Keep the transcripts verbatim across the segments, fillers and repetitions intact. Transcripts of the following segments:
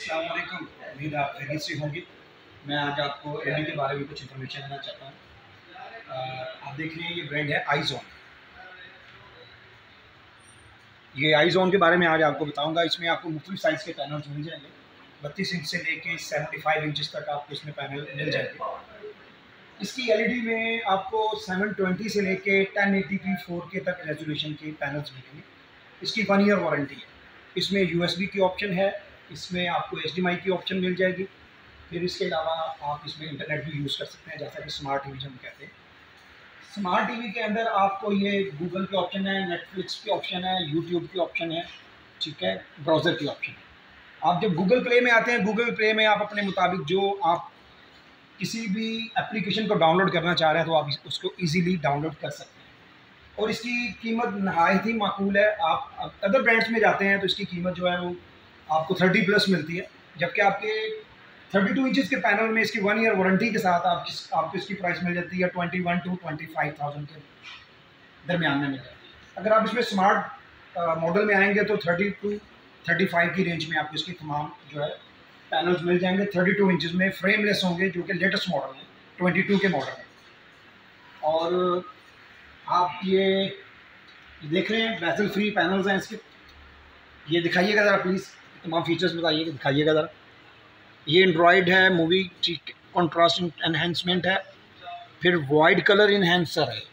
अस्सलाम वालेकुम। उम्मीद आप खैरियत से होंगे। मैं आज आपको एल ई डी के बारे में कुछ इन्फॉर्मेशन देना चाहता हूँ। आप देख रहे हैं ये ब्रांड है आईजोन। ये आईजोन के बारे में आज आपको बताऊंगा। इसमें आपको मुख्तलिफ साइज़ के पैनल्स मिल जाएंगे। बत्तीस इंच से लेके पचहत्तर इंच तक आपको इसमें पैनल मिल जाएंगे। इसकी एल ई डी में आपको सात सौ बीस से लेके टेन एटी पी फोर के तक रेजोल्यूशन के पैनल्स मिलेंगे। इसकी वन ईयर वारंटी है। इसमें यू एस बी की ऑप्शन है। इसमें आपको एच डी एम आई की ऑप्शन मिल जाएगी। फिर इसके अलावा आप इसमें इंटरनेट भी यूज़ कर सकते हैं, जैसा कि स्मार्ट टीवी हम कहते हैं। स्मार्ट टीवी के अंदर आपको ये गूगल के ऑप्शन है, नेटफ्लिक्स की ऑप्शन है, यूट्यूब की ऑप्शन है, ठीक है, ब्राउज़र की ऑप्शन है। आप जब गूगल प्ले में आते हैं, गूगल प्ले में आप अपने मुताबिक जो आप किसी भी एप्लीकेशन को डाउनलोड करना चाह रहे हैं तो आप उसको ईजीली डाउनलोड कर सकते हैं। और इसकी कीमत नहायत ही माकूल है। आप अदर ब्रांड्स में जाते हैं तो इसकी कीमत जो है वो आपको थर्टी प्लस मिलती है, जबकि आपके थर्टी टू इंचज़ के पैनल में इसकी वन ईयर वारंटी के साथ आप आपको इसकी प्राइस मिल जाती है twenty one two twenty five thousand के दरमियान में मिल जाती है। अगर आप इसमें स्मार्ट मॉडल में आएंगे तो थर्टी टू थर्टी फाइव की रेंज में आपको इसकी तमाम जो है पैनल्स मिल जाएंगे। थर्टी टू इंचज़ में फ्रेमलेस होंगे, जो कि लेटेस्ट मॉडल है, ट्वेंटी टू के मॉडल है। और आप ये देख रहे हैं बेजल फ्री पैनल्स हैं इसके। ये दिखाइएगा ज़रा प्लीज़, तमाम फीचर्स बताइएगा, दिखाइएगा ज़रा। ये एंड्रॉयड है, मूवी कॉन्ट्रास्ट एनहेंसमेंट है, फिर वाइड कलर इन्हेंसर है।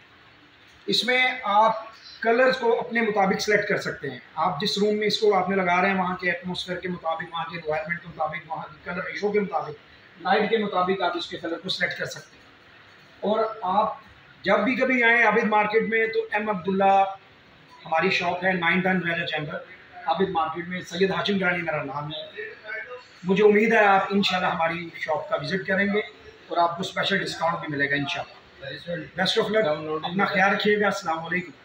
इसमें आप कलर्स को अपने मुताबिक सेलेक्ट कर सकते हैं। आप जिस रूम में इसको आपने लगा रहे हैं वहाँ के एटमॉस्फेयर के मुताबिक, वहाँ के एनवायरनमेंट के मुताबिक, वहाँ की कलर रेशो के मुताबिक, लाइट के मुताबिक आप इसके कलर को सेलेक्ट कर सकते हैं। और आप जब भी कभी आएँ आबिद मार्केट में तो एम अब्दुल्ला हमारी शॉप है, nine ten Reza chamber Abid market में। सैयद हाशिम रानी मेरा नाम है। मुझे उम्मीद है आप इंशाल्लाह हमारी शॉप का विज़िट करेंगे और आपको स्पेशल डिस्काउंट भी मिलेगा इंशाल्लाह। बेस्ट ऑफ लक, अपना ख्याल रखिएगा। अस्सलाम वालेकुम।